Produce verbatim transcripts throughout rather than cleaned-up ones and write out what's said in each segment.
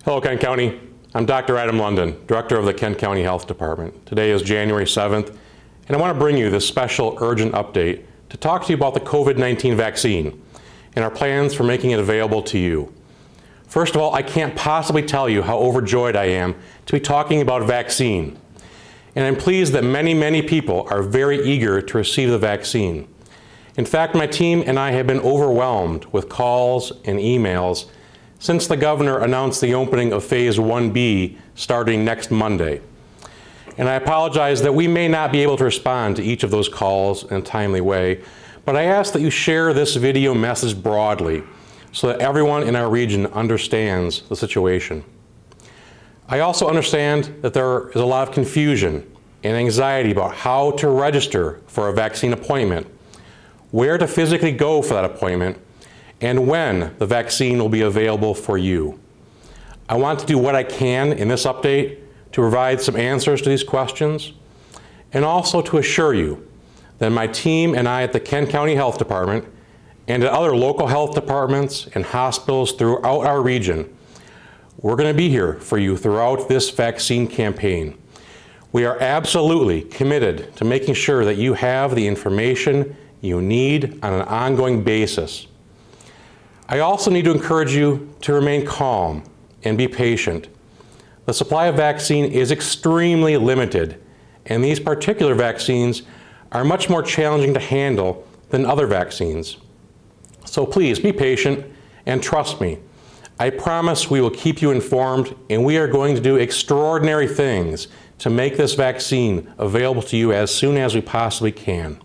Hello, Kent County. I'm Doctor Adam London, Director of the Kent County Health Department. Today is January seventh, and I want to bring you this special urgent update to talk to you about the COVID nineteen vaccine and our plans for making it available to you. First of all, I can't possibly tell you how overjoyed I am to be talking about a vaccine. And I'm pleased that many, many people are very eager to receive the vaccine. In fact, my team and I have been overwhelmed with calls and emails since the governor announced the opening of Phase one B starting next Monday. And I apologize that we may not be able to respond to each of those calls in a timely way, but I ask that you share this video message broadly so that everyone in our region understands the situation. I also understand that there is a lot of confusion and anxiety about how to register for a vaccine appointment, where to physically go for that appointment, and when the vaccine will be available for you. I want to do what I can in this update to provide some answers to these questions, and also to assure you that my team and I at the Kent County Health Department and at other local health departments and hospitals throughout our region, we're going to be here for you throughout this vaccine campaign. We are absolutely committed to making sure that you have the information you need on an ongoing basis. I also need to encourage you to remain calm and be patient. The supply of vaccine is extremely limited, and these particular vaccines are much more challenging to handle than other vaccines. So please be patient and trust me. I promise we will keep you informed, and we are going to do extraordinary things to make this vaccine available to you as soon as we possibly can.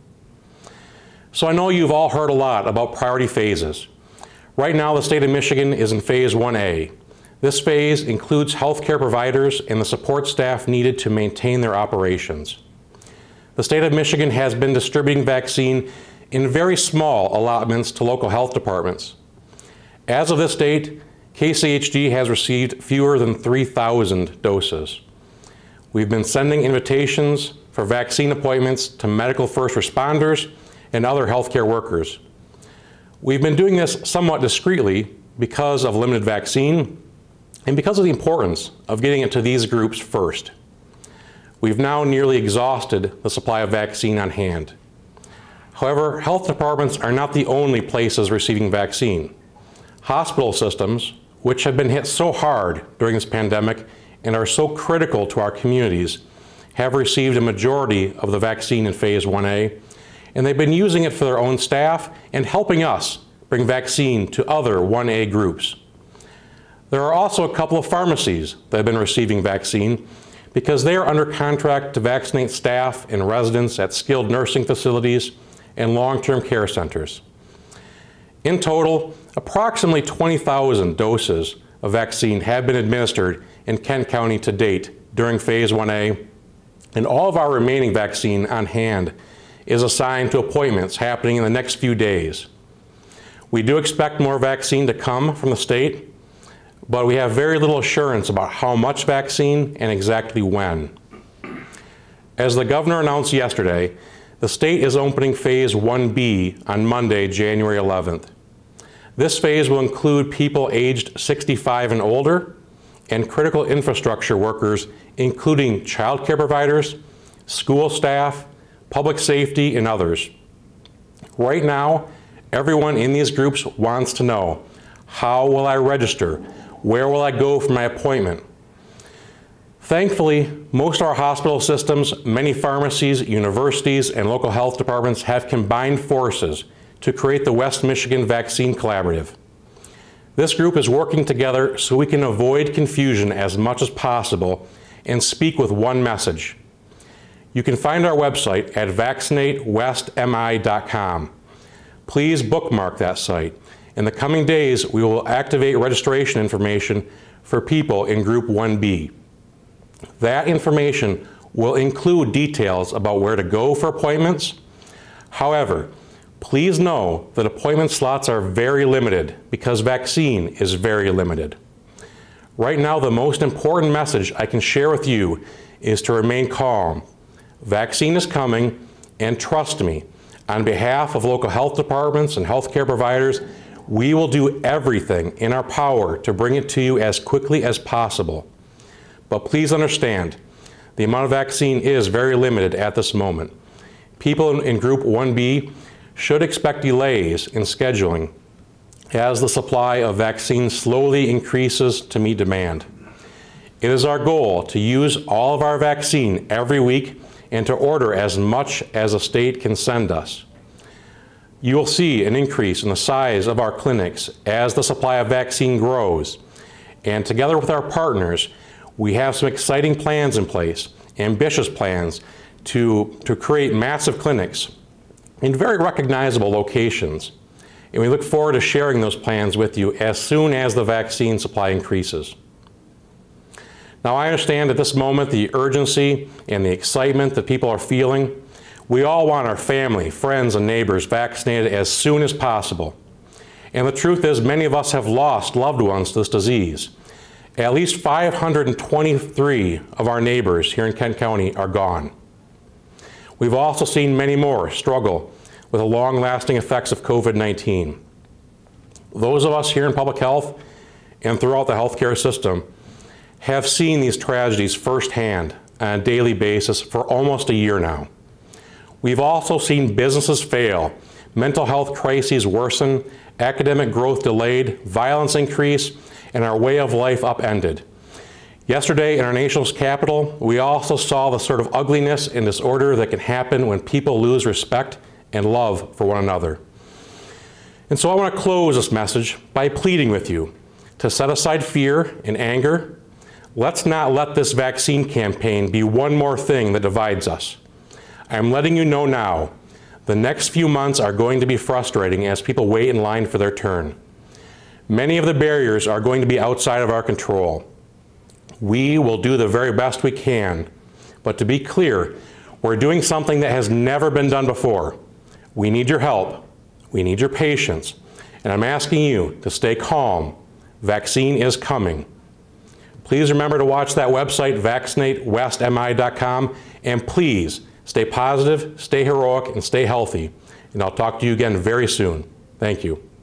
So I know you've all heard a lot about priority phases. Right now, the state of Michigan is in Phase one A. This phase includes healthcare providers and the support staff needed to maintain their operations. The state of Michigan has been distributing vaccine in very small allotments to local health departments. As of this date, K C H D has received fewer than three thousand doses. We've been sending invitations for vaccine appointments to medical first responders and other healthcare workers. We've been doing this somewhat discreetly because of limited vaccine and because of the importance of getting it to these groups first. We've now nearly exhausted the supply of vaccine on hand. However, health departments are not the only places receiving vaccine. Hospital systems, which have been hit so hard during this pandemic and are so critical to our communities, have received a majority of the vaccine in Phase one A, and they've been using it for their own staff and helping us bring vaccine to other one A groups. There are also a couple of pharmacies that have been receiving vaccine because they are under contract to vaccinate staff and residents at skilled nursing facilities and long-term care centers. In total, approximately twenty thousand doses of vaccine have been administered in Kent County to date during Phase one A, and all of our remaining vaccine on hand is assigned to appointments happening in the next few days. We do expect more vaccine to come from the state, but we have very little assurance about how much vaccine and exactly when. As the governor announced yesterday, the state is opening Phase one B on Monday, January eleventh. This phase will include people aged sixty-five and older and critical infrastructure workers, including child care providers, school staff, public safety, and others. Right now, everyone in these groups wants to know, how will I register? Where will I go for my appointment? Thankfully, most of our hospital systems, many pharmacies, universities, and local health departments have combined forces to create the West Michigan Vaccine Collaborative. This group is working together so we can avoid confusion as much as possible and speak with one message. You can find our website at vaccinate west m i dot com. Please bookmark that site. In the coming days, we will activate registration information for people in Group one B. That information will include details about where to go for appointments. However, please know that appointment slots are very limited because vaccine is very limited. Right now, the most important message I can share with you is to remain calm. Vaccine is coming, and trust me, on behalf of local health departments and healthcare providers, We will do everything in our power to bring it to you as quickly as possible. But please understand, the amount of vaccine is very limited at this moment. People in Group one B should expect delays in scheduling as the supply of vaccine slowly increases to meet demand. It is our goal to use all of our vaccine every week and to order as much as a state can send us. You will see an increase in the size of our clinics as the supply of vaccine grows. And together with our partners, we have some exciting plans in place, ambitious plans to, to create massive clinics in very recognizable locations. And we look forward to sharing those plans with you as soon as the vaccine supply increases. Now, I understand at this moment the urgency and the excitement that people are feeling. We all want our family, friends, and neighbors vaccinated as soon as possible. And the truth is, many of us have lost loved ones to this disease. At least five hundred twenty-three of our neighbors here in Kent County are gone. We've also seen many more struggle with the long-lasting effects of COVID nineteen. Those of us here in public health and throughout the healthcare system have seen these tragedies firsthand on a daily basis for almost a year now. We've also seen businesses fail, mental health crises worsen, academic growth delayed, violence increase, and our way of life upended. Yesterday in our nation's capital, we also saw the sort of ugliness and disorder that can happen when people lose respect and love for one another. And so I want to close this message by pleading with you to set aside fear and anger. Let's not let this vaccine campaign be one more thing that divides us. I'm letting you know now, the next few months are going to be frustrating as people wait in line for their turn. Many of the barriers are going to be outside of our control. We will do the very best we can, but to be clear, we're doing something that has never been done before. We need your help, we need your patience, and I'm asking you to stay calm. Vaccine is coming. Please remember to watch that website, vaccinate west M I dot com, and please stay positive, stay heroic, and stay healthy. And I'll talk to you again very soon. Thank you.